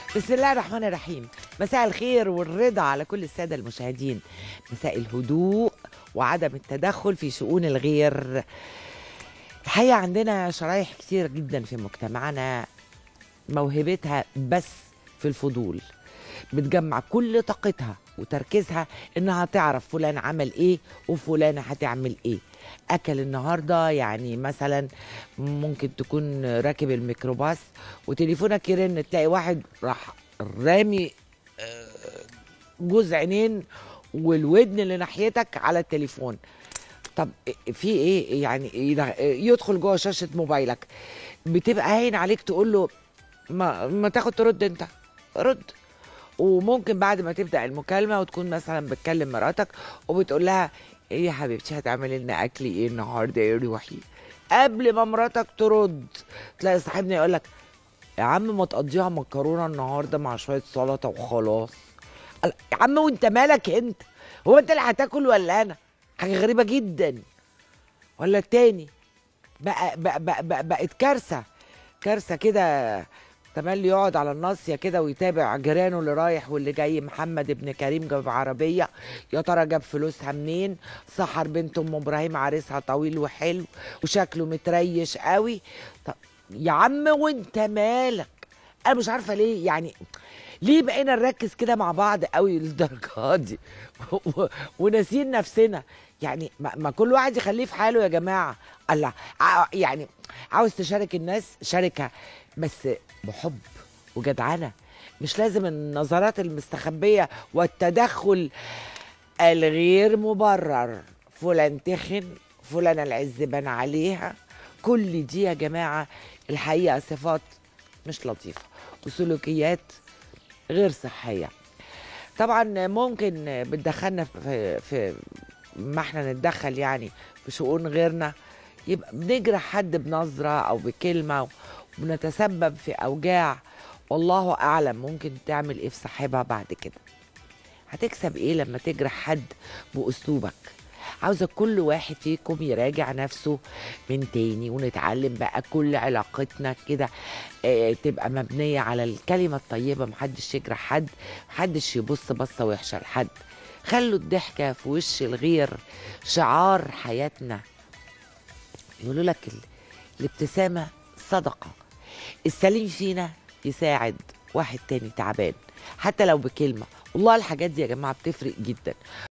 بسم الله الرحمن الرحيم. مساء الخير والرضا على كل السادة المشاهدين، مساء الهدوء وعدم التدخل في شؤون الغير. الحقيقة عندنا شرايح كتير جدا في مجتمعنا موهبتها بس في الفضول، بتجمع كل طاقتها وتركيزها انها تعرف فلان عمل ايه وفلانة هتعمل ايه. اكل النهارده، يعني مثلا ممكن تكون راكب الميكروباص وتليفونك يرن تلاقي واحد راح رامي جوز عينين والودن اللي ناحيتك على التليفون. طب في ايه يعني؟ يدخل جوه شاشة موبايلك، بتبقى هاين عليك تقول له ما تاخد ترد، انت رد. وممكن بعد ما تبدأ المكالمة وتكون مثلا بتكلم مراتك وبتقول لها ايه يا حبيبتي هتعملي لنا اكل ايه النهارده يا روحي، قبل ما مراتك ترد تلاقي صاحبنا يقول لك يا عم ما تقضيها مكرونه النهارده مع شويه سلطه وخلاص. يا عم وانت مالك انت؟ هو انت اللي هتاكل ولا انا؟ حاجه غريبه جدا. ولا التاني بقت كارثه كارثه كده. تملي يقعد على الناصيه كده ويتابع جيرانه اللي رايح واللي جاي. محمد ابن كريم جاب عربيه، يا ترى جاب فلوسها منين؟ سحر بنت ام ابراهيم عريسها طويل وحلو وشكله متريش قوي. طب يا عم وانت مالك؟ انا مش عارفه ليه، يعني ليه بقينا نركز كده مع بعض قوي للدرجه دي وناسين نفسنا؟ يعني ما كل واحد يخليه في حاله يا جماعه. الله، يعني عاوز تشارك الناس شاركها بس بحب وجدعنه، مش لازم النظرات المستخبيه والتدخل الغير مبرر. فلان تخن، فلان العز بان عليها، كل دي يا جماعه الحقيقه صفات مش لطيفه وسلوكيات غير صحيه. طبعا ممكن بتدخلنا في ما احنا نتدخل يعني في شؤون غيرنا، يبقى بنجرح حد بنظرة أو بكلمة وبنتسبب في أوجاع والله أعلم ممكن تعمل إيه في صاحبها بعد كده. هتكسب إيه لما تجرح حد بأسلوبك؟ عاوزة كل واحد فيكم يراجع نفسه من تاني ونتعلم بقى كل علاقتنا كده تبقى مبنية على الكلمة الطيبة. محدش يجرح حد، محدش يبص بصة وحشة لحد. خلوا الضحكة في وش الغير شعار حياتنا. يقولوا لك الابتسامة صدقة. السليم فينا يساعد واحد تاني تعبان حتى لو بكلمة. والله الحاجات دي يا جماعة بتفرق جدا.